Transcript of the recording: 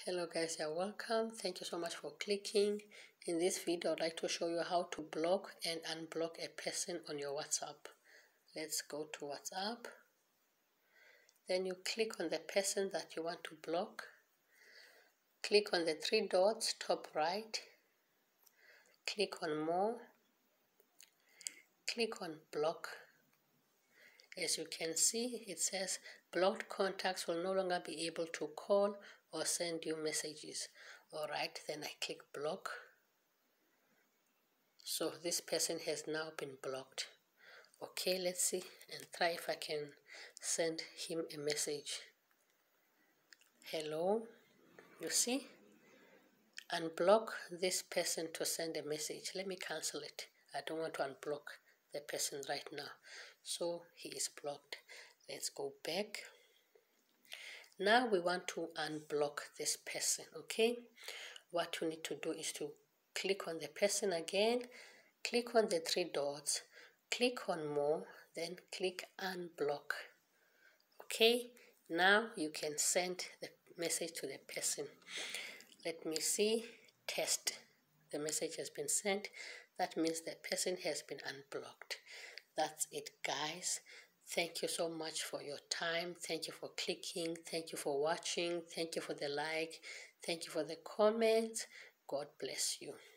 Hello guys, you're welcome. Thank you so much for clicking. In this video, I'd like to show you how to block and unblock a person on your WhatsApp. Let's go to WhatsApp. Then you click on the person that you want to block. Click on the three dots, top right. Click on more. Click on block. As you can see, it says blocked contacts will no longer be able to call or send you messages. Alright, then I click block. So this person has now been blocked. Okay, let's see and try if I can send him a message. Hello, you see? Unblock this person to send a message. Let me cancel it. I don't want to unblock the person right now. So he is blocked. Let's go back. Now we want to unblock this person, okay? What you need to do is to click on the person again, click on the three dots, click on more, then click unblock. Okay, now you can send the message to the person. Let me see, test. The message has been sent. That means the person has been unblocked. That's it, guys. Thank you so much for your time. Thank you for clicking. Thank you for watching. Thank you for the like. Thank you for the comments. God bless you.